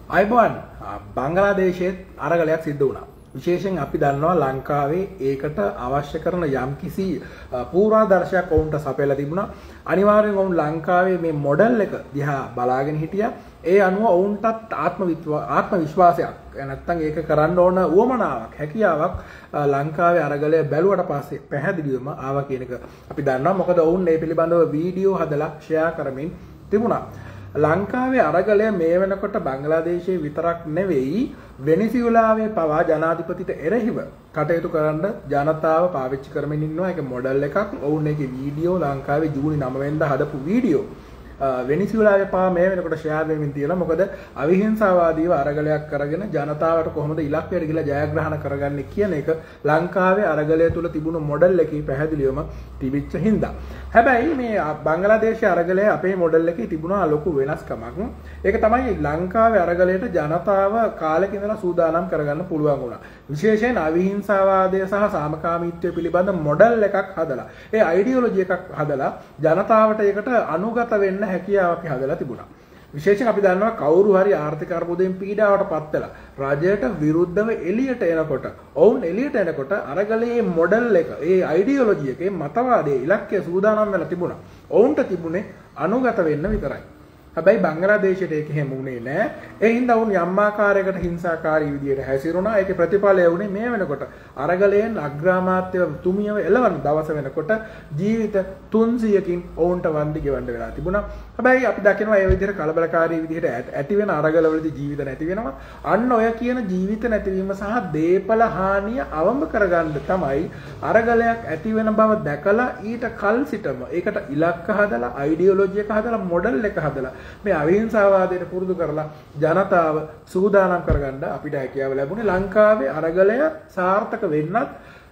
අයිබෝන් බංගලාදේශයේ අරගලයක් සිද්ධ වුණා. විශේෂයෙන් අපි දන්නවා ලංකාවේ ඒකට අවශ්‍ය කරන යම්කිසි පූර්වාදර්ශයක් වුන්ට සපයලා තිබුණා. අනිවාර්යෙන් වුන් ලංකාවේ මේ මොඩල් එක දිහා බලාගෙන හිටියා. ඒ අනුව වුන්ටත් ආත්ම විශ්වාසයක් නැත්තම් ඒක කරන්න ඕන උවමනාවක් හැකියාවක් ලංකාවේ අරගලය බැලුවට පස්සේ පැහැදිලිවම ආවා කියන එක අපි දන්නවා. මොකද වුන් මේ පිළිබඳව වීඩියෝ හදලා ෂෙයා කරමින් තිබුණා. ලංකාවේ අරගලය මේ වෙනකොට බංගලාදේශයේ විතරක් නෙවෙයි වෙනිසියුලාවේ පවා ජනාධිපතිට එරෙහිව කටයුතු කරන්න ජනතාව පාවිච්චි කරමින් ඉන්නවා. ඒක මොඩල් එකක්. ඔවුන් ඒකේ වීඩියෝ ලංකාවේ ජූනි 9 වෙනිදා හදපු වීඩියෝ වෙනිසියුලාවේ පවා මේ වෙනකොට ෂෙයාර් වෙමින් තියෙනවා. මොකද අවිහිංසාවාදීව අරගලයක් කරගෙන ජනතාවට කොහොමද ඉලක්කයට ගිහලා ජයග්‍රහණ කරගන්නේ කියන එක ලංකාවේ අරගලය තුල තිබුණු මොඩල් එකේ පැහැදිලිවම තිබිච්ච හින්දා. හැබැයි මේ බංගලාදේශයේ අරගලය අපේ මොඩල් එකේ තිබුණා ලොකු වෙනස්කමක්. ඒක තමයි ලංකාවේ අරගලයට ජනතාව කාලෙක ඉඳලා සූදානම් කරගන්න පුළුවන් වුණා. විශේෂයෙන් අවිහිංසාවාදය සහ සාමකාමීත්වය පිළිබඳ මොඩල් එකක් හදලා ඒ අයිඩියොලොජි එකක් හදලා ජනතාවට ඒකට අනුගත වෙන්න හැකියාවක් හදලා තිබුණා. විශේෂයෙන් අපි දන්නවා කවුරු හරි ආර්ථික අර්බුදයෙන් පීඩාවට පත් වෙලා රජයට විරුද්ධව එළියට එනකොට ඔවුන් එළියට එනකොට අරගලයේ මොඩල් එක ඒ අයිඩියොලොජි එකේ මතවාදයේ ඉලක්කය සූදානම් වෙලා තිබුණා. ඔවුන්ට තිබුණේ අනුගත වෙන්න විතරයි. හැබැයි බංගලාදේශයට ඒක එහෙම වුණේ නැහැ. ඒ හින්දා වුන් යම් ආකාරයකට හිංසාකාරී විදියට හැසිරුණා. ඒකේ ප්‍රතිඵලය වුණේ මේ වෙනකොට අරගලයෙන් අග්‍රාමාත්‍ය තුමියව එළවන දවස වෙනකොට ජීවිත 300කින් ඔවුන්ට වන්දි ගෙවන්න වෙලා තිබුණා. හැබැයි අපි දකිනවා මේ විදිහට කලබලකාරී විදිහට ඇති වෙන අරගලවලදී ජීවිත නැති වෙනවා. අන්න ඔය කියන ජීවිත නැතිවීම සහ දේපල හානිය අවම කරගන්න තමයි අරගලයක් ඇති වෙන බව දැකලා ඊට කල් සිටම ඒකට ඉලක්ක හදලා අයිඩියොලොජි එක හදලා මොඩල් එක හදලා මේ අවිහිංසාවාදයට පුරුදු කරලා ජනතාව සූදානම් කරගන්න අපිට හැකියාව ලැබුණේ. ලංකාවේ අරගලය සාර්ථක වෙන්නත්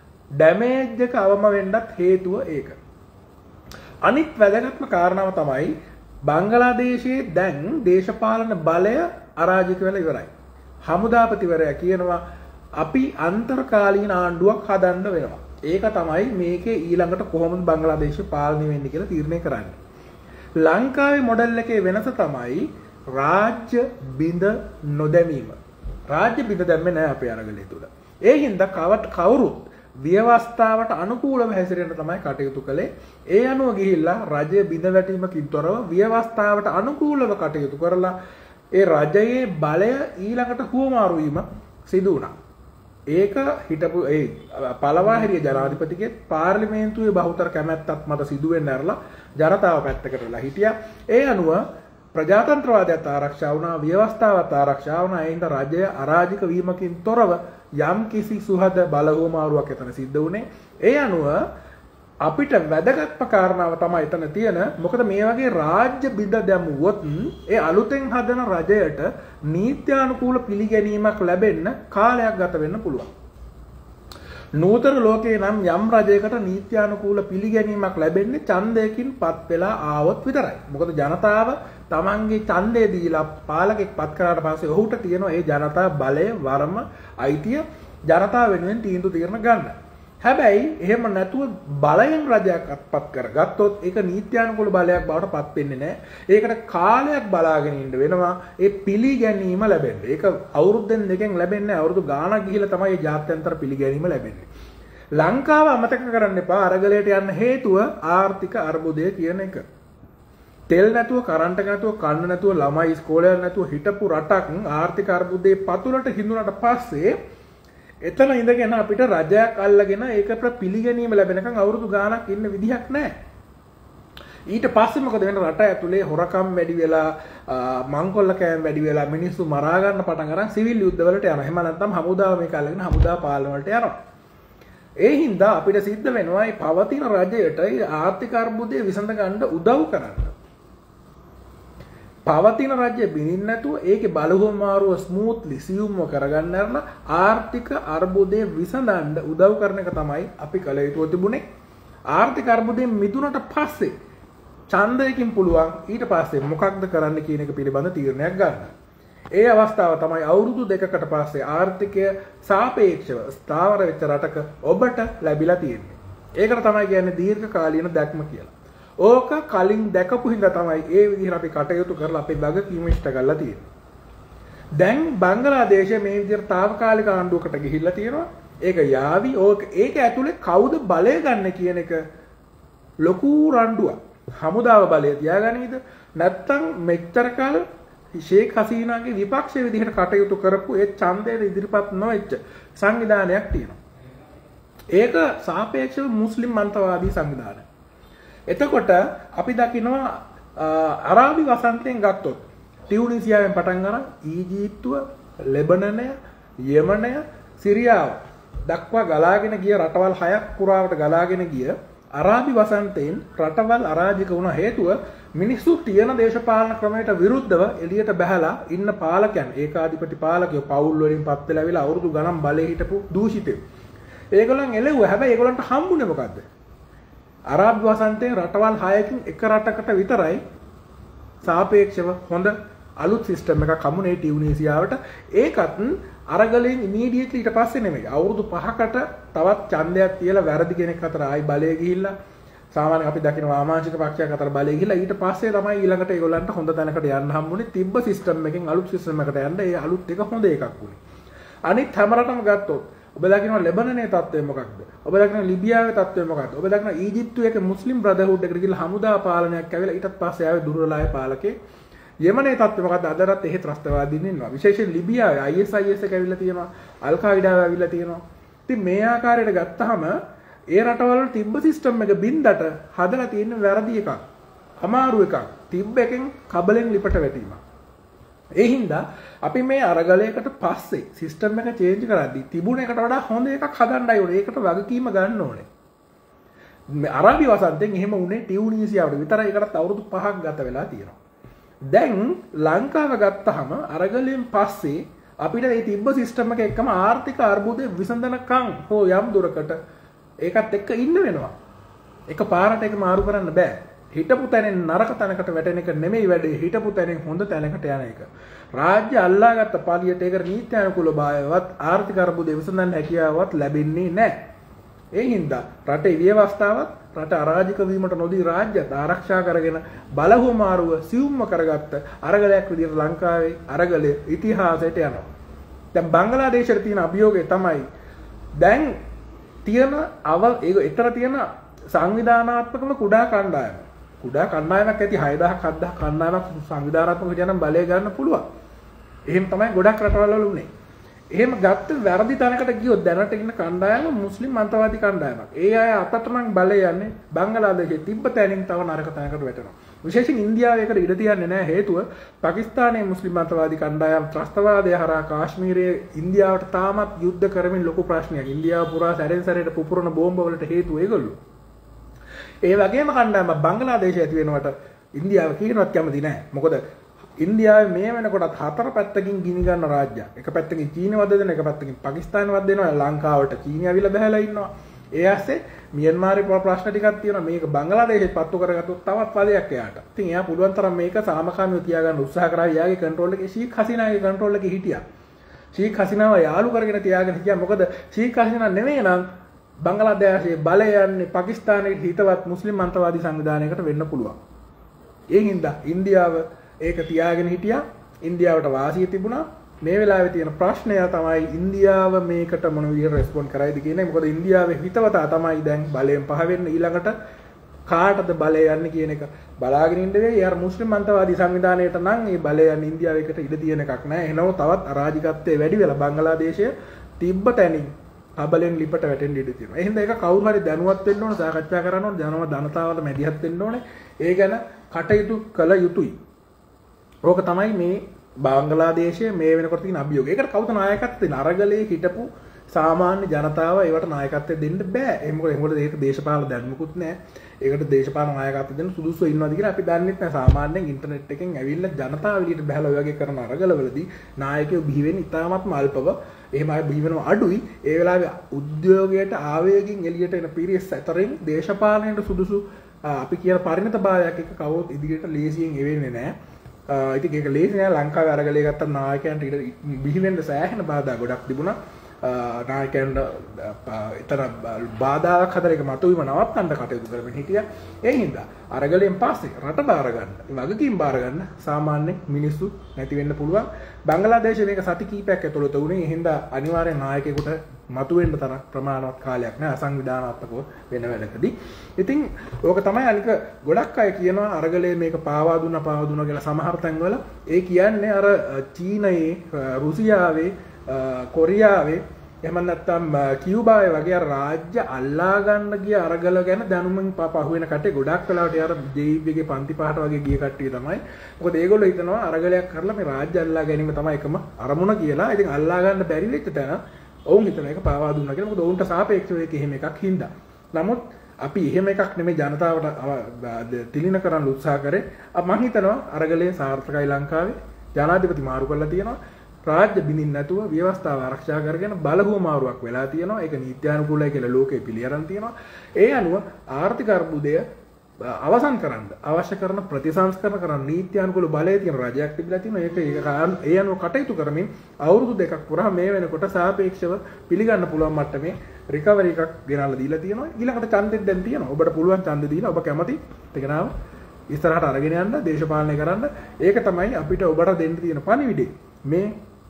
ඩැමේජ් එක අවම වෙන්නත් හේතුව ඒක. අනිත් වැදගත්ම කාරණාව තමයි බංගලාදේශයේ දැන් දේශපාලන බලය අරාජික වෙලා ඉවරයි. හමුදාපතිවරයා කියනවා අපි අන්තර්කාලීන ආණ්ඩුවක් හදන්න වෙනවා. ඒක තමයි මේකේ ඊළඟට කොහොමද බංගලාදේශය පාලනය වෙන්නේ කියලා තීරණය කරන්නේ. ලංකාවේ මොඩල් එකේ වෙනස තමයි රාජ්‍ය බිඳ නොදැමීම. රාජ්‍ය බිඳ දැම්මේ නැහැ අපේ අරගලය තුල. ඒ හින්දා කවුරුත් ව්‍යවස්ථාවට අනුකූලව හැසිරෙන්න තමයි කටයුතු කළේ. ඒ අනුව ගිහිල්ලා රජය බිඳ වැටීමකින් තොරව ව්‍යවස්ථාවට අනුකූලව කටයුතු කරලා ඒ රජයේ බලය ඊළඟට හුවමාරු වීම සිදු වුණා. ඒක හිටපු ඒ පළවාහිරිය ජනාධිපතිගේ පාර්ලිමේන්තුවේ බහුතර කැමැත්තක් මත සිදුවෙන්න ඇරලා ජනතාව පැත්තකට වෙලා හිටියා. ඒ අනුව ප්‍රජාතන්ත්‍රවාදයත් ආරක්ෂා වුණා, ව්‍යවස්ථාවත් ආරක්ෂා වුණා. ඒ හින්දා රජය අරාජික වීමකින් තොරව යම් කිසි සුහද බලහුවමාරුවක් එතන සිද්ධ වුණේ. ඒ අනුව අපිට වැදගත්ම කාරණාව තමයි එතන තියෙන. මොකද මේ වගේ රාජ්‍ය බිඳ දැමුවොත් ඒ අලුතෙන් හදන රජයට නීත්‍යානුකූල පිළිගැනීමක් ලැබෙන්න කාලයක් ගත වෙන්න පුළුවන්. නූතන ලෝකේ නම් යම් රජයකට නීත්‍යානුකූල පිළිගැනීමක් ලැබෙන්නේ ඡන්දයකින් පත් වෙලා ආවොත් විතරයි. මොකද ජනතාව තමන්ගේ ඡන්දය දීලා පාලකෙක් පත් කරාට පස්සේ ඔහුට තියෙන ඒ ජනතා බලය, වරම, අයිතිය ජනතාව වෙනුවෙන් තීන්දුව తీරන ගන්න. හැබැයි එහෙම නැතුව බලයෙන් රජයක් අත්පත් කරගත්තොත් ඒක නීත්‍යානුකූල බලයක් බවට පත් වෙන්නේ නැහැ. ඒකට කාලයක් බලාගෙන ඉන්න වෙනවා ඒ පිළිගැනීම ලැබෙන්න. ඒක අවුරුද්දෙන් දෙකෙන් ලැබෙන්නේ අවුරුදු ගාණක් ගිහිලා තමයි මේ ජාත්‍යන්තර පිළිගැනීම ලැබෙන්නේ. ලංකාව අමතක කරන්න එපා. අරගලයට යන්න හේතුව ආර්ථික අර්බුදය කියන එක. තෙල් නැතුව, කරන්ට් එක නැතුව, කන්න නැතුව, ළමයි ඉස්කෝලේ නැතුව හිටපු රටක් ආර්ථික අර්බුදයේ පතුලට හිඳුනට පස්සේ එතන ඉඳගෙන අපිට රජයක් අල්ලගෙන ඒකට පිළිගැනීම ලැබෙනකන් අවුරුදු ගාණක් ඉන්න විදිහක් නැහැ. ඊට පස්සේ මොකද වෙන්නේ? රට ඇතුලේ හොරකම් වැඩි වෙලා, මංකොල්ල කෑම වැඩි වෙලා, මිනිස්සු මරා ගන්න පටන් අරන් සිවිල් යුද්ධවලට යනවා. එහෙම නැත්නම් හමුදාව මේක අල්ලගෙන හමුදා පාලන වලට යනවා. ඒ හින්දා අපිට සිද්ධ වෙනවා මේ පවතින රජයට ආර්ථික අර්බුදය විසඳ ගන්න උදව් කරන්න. පවතින රජය බිනින්න නැතුව ඒකේ බලහුවමාරුව ස්මූත්ලි සියුම්ව කරගන්න යන ආර්ථික අර්බුදයේ විසඳන්න උදව් කරන එක තමයි අපි කළ යුතු තිබුණේ. ආර්ථික අර්බුදයෙන් මිදුණට පස්සේ ඡන්දයකින් පුළුවන් ඊට පස්සේ මොකක්ද කරන්න කියන එක පිළිබඳ තීරණයක් ගන්න. ඒ අවස්ථාව තමයි අවුරුදු 2කට පස්සේ ආර්ථිකය සාපේක්ෂව ස්ථාවර වෙච්ච රටක ඔබට ලැබිලා තියෙන්නේ. ඒකට තමයි කියන්නේ දීර්ඝකාලීන දැක්ම කියලා. ඕක කලින් දැකපු හින්දා තමයි ඒ විදිහට අපි කටයුතු කරලා අපේ වගකීම ඉෂ්ට කරලා තියෙන්නේ. දැන් බංගලාදේශය මේ විදිහට తాවකාලික ආණ්ඩුවකට ගිහිල්ලා තියෙනවා. ඒක යාවි. ඒක ඇතුලේ කවුද බලය ගන්න කියන එක ලොකු රණ්ඩුවක්. හමුදාව බලය තියාගන්නේද? නැත්තම් මෙච්චර කාල ෂේක් හසීනාගේ විපක්ෂයේ විදිහට කටයුතු කරපු ඒ ඡන්දයට ඉදිරිපත් නොවෙච්ච සංවිධානයක් තියෙනවා. ඒක සාපේක්ෂව මුස්ලිම් මන්තවාදී සංවිධානයක්. එතකොට අපි දකිනවා අරාබි වසන්තයෙන් ගත්තොත් ටියුනිසියාවෙන් පටන් අරන් ඊජිප්තුව, ලෙබනනය, යෙමනය, සිරියාව දක්වා ගලාගෙන ගිය රටවල් 6ක් පුරාවට ගලාගෙන ගිය අරාබි වසන්තයෙන් රටවල් අරාජික වුණ හේතුව මිනිස්සු තියෙන දේශපාලන ක්‍රමයට විරුද්ධව එළියට බහැලා ඉන්න පාලකයන් ඒකාධිපති පාලකයෝ පවුල් වලින් පත් වෙලා විලා අවුරුදු ගණන් බලේ හිටපු දූෂිතයෝ. ඒගොල්ලන් එළෙව්වා. හැබැයි ඒගොල්ලන්ට හම්බුනේ මොකද්ද? අරාබි වසන්තයෙන් රටවල් 6කින් එක රටකට විතරයි සාපේක්ෂව හොඳ අලුත් සිස්ටම් එකක් හම්බුනේ ටියුනීසියාවට. ඒකත් අරගලෙන් ඉමීඩියට්ලි ඊට පස්සේ නෙමෙයි. අවුරුදු 5කට තවත් ඡන්දයක් තියලා වැරදි කෙනෙක් අතර ආයි බලය ගිහිල්ලා සාමාන්‍යයෙන් අපි දකින වාමාංශික පක්ෂයක් අතර බලය ගිහිල්ලා ඊට පස්සේ තමයි ඊළඟට ඒගොල්ලන්ට හොඳ තැනකට යන්න හම්බුනේ. තිබ්බ සිස්ටම් එකෙන් අලුත් සිස්ටම් එකකට යන්න ඒ අලුත් එක හොඳ එකක් වුණේ. අනිත් හැම රටම ගත්තොත් ඔබ දකිනවා ලෙබනනේ තත්ත්වය මොකක්ද? ඔබ දකිනවා ලිබියාවේ තත්ත්වය මොකක්ද? ඔබ දකිනවා ඊජිප්තුවේ එක මුස්ලිම් බ්‍රදර්හුඩ් එකට ගිහලා හමුදා පාලනයක් ඇවිල්ලා ඊටත් පස්සේ ආවේ දුර්වලයි පාලකේ. යෙමනේ තත්ත්වය මොකක්ද? අදටත් එහෙ ත්‍රස්තවාදීන් ඉන්නවා. විශේෂයෙන් ලිබියාවේ ISIS එක ඇවිල්ලා තියෙනවා. අල් කායිඩාව ඇවිල්ලා තියෙනවා. ඉතින් මේ ආකාරයට ගත්තාම ඒ රටවල තිබ්බ සිස්ටම් එක බින්දට හදලා තියෙන වැරදි එකක්. අමාරු එකක්. තිබ්බ එකෙන් කබලෙන් ලිපට වැටීමක්. ඒ හින්දා අපි මේ අරගලයකට පස්සේ සිස්ටම් එක චේන්ජ් කරද්දී තිබුණ එකට වඩා හොඳ එකක් හදන්නයි ඕනේ. ඒකට වගකීම ගන්න ඕනේ. මේ අරාබි වසන්තෙන් එහෙම උනේ ටියුනීසියාවට විතරයි. ඒකටත් අවුරුදු 5ක් ගත වෙලා තියෙනවා. දැන් ලංකාව ගත්තාම අරගලයෙන් පස්සේ අපිට මේ තිබ්බ සිස්ටම් එක එක්කම ආර්ථික අර්බුදේ විසඳනකම් හෝ යම් දුරකට ඒකත් එක්ක ඉන්න වෙනවා. එක පාරට ඒක මාරු කරන්න බෑ. හිටපු තැනෙන් නරක තැනකට වැටෙන එක නෙමෙයි වැඩේ. හිටපු තැනෙන් හොඳ තැනකට යන එක. රාජ්‍ය අල්ලාගත්ත පාලියට ඒකට නීති අනුකූල භාවයවත් ආර්ථික අර්බුදේ විසඳන්න හැකියාවක් ලැබෙන්නේ නැහැ. ඒ හින්දා රටේ ව්‍යවස්ථාවත් රට අරාජික වීමට නොදී රාජ්‍යත් ආරක්ෂා කරගෙන බලහුවමාරුව සියුම්ම කරගත්ත අරගලයක් විදිහට ලංකාවේ අරගලය ඉතිහාසයට යනවා. දැන් බංගලාදේශයේ තියෙන අභියෝගය තමයි දැන් තියෙන ඒක ඊතර තියෙන සංවිධානාත්මකම කුඩා කණ්ඩායම. කුඩා කණ්ඩායමක් ඇති 6000 7000 කණ්ඩායමක් සංවිධානාත්මක විදිහට බලය ගන්න පුළුවන්. එහෙම තමයි ගොඩක් රටවල් වල උනේ. එහෙම ගත්ත වැරදි තැනකට ගියොත් දැනට ඉන්න කණ්ඩායම මුස්ලිම් මන්තවාදී කණ්ඩායමක්. ඒ අය අතට නම් බලය යන්නේ බංගලාදේශයේ තිබ්බ තැනින් තව නරක තැනකට වැටෙනවා. විශේෂයෙන් ඉන්දියාව ඒකට ඉඩ තියන්නේ නැහැ. හේතුව පාකිස්තානයේ මුස්ලිම් මන්තවාදී කණ්ඩායම් ත්‍රස්තවාදය හරහා කාශ්මීරයේ ඉන්දියාවට තාමත් යුද්ධ කරමින් ලොකු ප්‍රශ්නයක්. ඉන්දියාව පුරා සැරෙන් සැරේට පුපුරන බෝම්බ වලට හේතුව ඒගොල්ලෝ. ඒ වගේම කණ්ඩායමක් බංගලාදේශය ඇති වෙනවට ඉන්දියාව කියනවත් කැමති නැහැ. මොකද ඉන්දියාවේ මේ වෙනකොටත් හතර පැත්තකින් ගිනි ගන්න රාජ්‍යයක්. එක පැත්තකින් චීන වද දෙන, එක පැත්තකින් පාකිස්තාන වද දෙනවා. ලංකාවට චීන ඇවිල්ලා බහැලා ඉන්නවා. ඒ ඇස්සේ මියන්මාරේ ප්‍රශ්න ටිකක් තියෙනවා. මේක බංගලාදේශෙත් පත්තු කරගත්තොත් තවත් පදයක් එයාට. ඉතින් එයා පුළුවන් තරම් මේක සාමකාමීව තියාගන්න උත්සාහ කරා. එයාගේ කන්ට්‍රෝල් එකේ ෂීක් හසීනාගේ කන්ට්‍රෝල් එකේ හිටියා. ෂීක් හසීනාව යාළු කරගෙන තියාගෙන හිටියා. මොකද ෂීක් හසීනා නෙමෙයි නම් බංගලාදේශයේ බලය යන්නේ පාකිස්තානයේ හිතවත් මුස්ලිම් මන්තවාදී සංවිධානයකට වෙන්න පුළුවන්. ඒ හින්දා ඉන්දියාව ඒක තියාගෙන හිටියා. ඉන්දියාවට වාසිය තිබුණා. මේ වෙලාවේ තියෙන ප්‍රශ්නය තමයි ඉන්දියාව මේකට මොන විදිහට රෙස්පොන්ඩ් කරයිද කියන එක. මොකද ඉන්දියාවේ හිතවතා තමයි දැන් බලයෙන් පහ වෙන්න ඊළඟට කාටද බලය යන්නේ කියන එක බලාගෙන ඉන්න වෙයි. යාර මුස්ලිම් මන්තවාදී සංවිධානයට නම් මේ බලය යන්නේ ඉන්දියාවේකට ඉඩ තියෙන එකක් නෑ. එහෙනම් තවත් අරාජිකත්වයේ වැඩි වෙලා බංගලාදේශය තිබ්බ තැනින් අබලෙන් ලිපට වැටෙන්න ඉඩ තියෙනවා. එහෙනම් ඒක කවුරු හරි දැනුවත් වෙන්න ඕන, සාකච්ඡා කරන්න ඕන, ජනතාවට මැදිහත් වෙන්න ඕනේ. ඒ ගැන කටයුතු කළ යුතුයි. ඕක තමයි මේ බංගලාදේශයේ මේ වෙනකොට තියෙන අභියෝගය. ඒකට කවුද නායකත්වය දෙන්නේ? අරගලයේ හිටපු සාමාන්‍ය ජනතාව ඒවට නායකත්වය දෙන්න බෑ. මොකද ඒක දේශපාලන දැනුමකුත් නැහැ. ඒකට දේශපාලන නායකත්වය දෙන්න සුදුසු ඉන්නවද කියලා අපි දන්නේ නැහැ. සාමාන්‍යයෙන් ඉන්ටර්නෙට් එකෙන් ඇවිල්ලා ජනතාව එළියට බහලා ඔය වගේ කරන අරගලවලදී නායකයෝ බිහි වෙන්නේ ඉතාමත්ම අල්පව. එහෙම අය බිහි වෙනවා අඩුයි. ඒ වෙලාවේ උද්‍යෝගයට ආවේගයෙන් එළියට එන පිරිස් අතරින් දේශපාලනයට සුදුසු අපි කියන පරිණතභාවයක් එක කවුරුත් ඉදිරියට ලේසියෙන් එවෙන්නේ නැහැ. ඉතින් ඒක ලේසි නෑ. ලංකාවේ අරගලයේ ගත්ත නායකයන්ට බිහි වෙන්න සෑහෙන බාධා ගොඩක් තිබුණා. නායකයන්ට එතන බාධාවක් හදලා ඒක මතුවීම නවත්තන්න කටයුතු කරමින් හිටියා. ඒ හින්දා අරගලෙන් පස්සේ රට බාර ගන්න, වගකීම් බාර ගන්න සාමාන්‍ය මිනිස්සු නැති වෙන්න පුළුවන්. බංගලාදේශයේ මේක සති කීපයක් ඇතුළත වුණේ. ඒ හින්දා අනිවාර්යෙන් නායකයෙකුට මතුවෙන්න තරම් ප්‍රමාණවත් කාලයක් නෑ අසංවිධානාත්මකව වෙන වැඩකදී. ඉතින් ඕක තමයි අනික ගොඩක් අය කියනවා අරගලේ මේක පාවා දුන්නා කියලා සමහර තැන්වල. ඒ කියන්නේ අර චීනයේ, රුසියාවේ, කොරියාවේ එහෙම නැත්නම් කියුබාවේ වගේ අර රාජ්‍ය අල්ලා ගන්න ගිය අරගල ගැන දැනුමින් පහුවෙන කටේ ගොඩක් වෙලාවට අර ජීවිගේ පන්ති පහට වගේ ගිය කට්ටිය තමයි. මොකද ඒගොල්ලෝ හිතනවා අරගලයක් කරලා මේ රාජ්‍ය අල්ලා ගැනීම තමයි එකම අරමුණ කියලා. ඉතින් අල්ලා ගන්න බැරි වෙච්ච තැන ඔවුන් හිතන එක පාවා දුන්නා කියලා. මොකද ඔවුන්ට සාපේක්ෂව ඒක එහෙම එකක් හින්දා. නමුත් අපි එහෙම එකක් නෙමෙයි ජනතාවට තිලින කරන්න උත්සාහ කරේ. මම හිතනවා අරගලේ සාර්ථකයි ලංකාවේ. ජනාධිපති මාරු කරලා තියෙනවා. රාජ්‍ය බිඳින්න නැතුව ව්‍යවස්ථාව ආරක්ෂා කරගෙන බලහුවමාරුවක් වෙලා තියෙනවා. ඒක නීත්‍යානුකූලයි කියලා ලෝකෙ පිළිඅරන් තියෙනවා. ඒ අනුව ආර්ථික අර්බුදය අවසන් කරන්න අවශ්‍ය කරන ප්‍රතිසංස්කරණ කරන නීත්‍යානුකූල බලය තියෙන රජයක් තිබිලා තියෙනවා. ඒක ඒ අනුව කටයුතු කරමින් අවුරුදු දෙකක් පුරා මේ වෙනකොට සාපේක්ෂව පිළිගන්න පුළුවන් මට්ටමේ රිකවරි එකක් ගෙනල්ලා දීලා තියෙනවා. ඊළඟට ඡන්දෙත් දැන් තියෙනවා. ඔබට පුළුවන් ඡන්දෙ දීලා ඔබ කැමති ටිකනාව ඉස්සරහට අරගෙන යන්න දේශපාලනය කරන්න. ඒක තමයි අපිට ඔබට දෙන්න තියෙන පණිවිඩය. මේ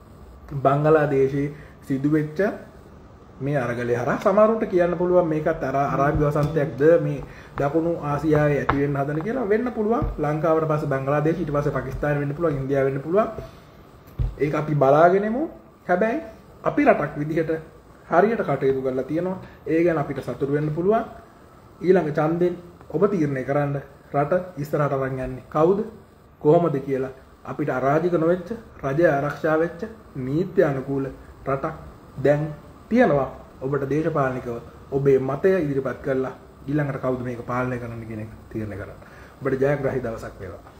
බංගලාදේශයේ සිදුවෙච්ච මේ අරගලය හරහා සමහරුන්ට කියන්න පුළුවන් මේකත් අරාබි වසන්තයක්ද මේ දකුණු ආසියාවේ ඇති වෙන්න හදන කියලා වෙන්න පුළුවන්. ලංකාවට පස්සේ බංගලාදේශ, ඊට පස්සේ පාකිස්තාන වෙන්න පුළුවන්, ඉන්දියාව වෙන්න පුළුවන්. ඒක අපි බලාගෙනමු. හැබැයි අපි රටක් විදිහට හරියට කටයුතු කරලා තියෙනවා. ඒ ගැන අපිට සතුටු වෙන්න පුළුවන්. ඊළඟ ඡන්දෙන් ඔබ තීරණය කරන්න රට ඉස්සරහට අරන් යන්නේ කවුද කොහොමද කියලා. අපිට අරාජික නොවෙච්ච, රජය ආරක්ෂා වෙච්ච, නීත්‍ය අනුකූල රටක් දැන් තියෙනවා. ඔබට දේශපාලනිකව ඔබේ මතය ඉදිරිපත් කරලා ඊළඟට කවුද මේක පාලනය කරන්න කියන එක තීරණය කරන්න. ඔබට ජයග්‍රාහී දවසක් වේවා.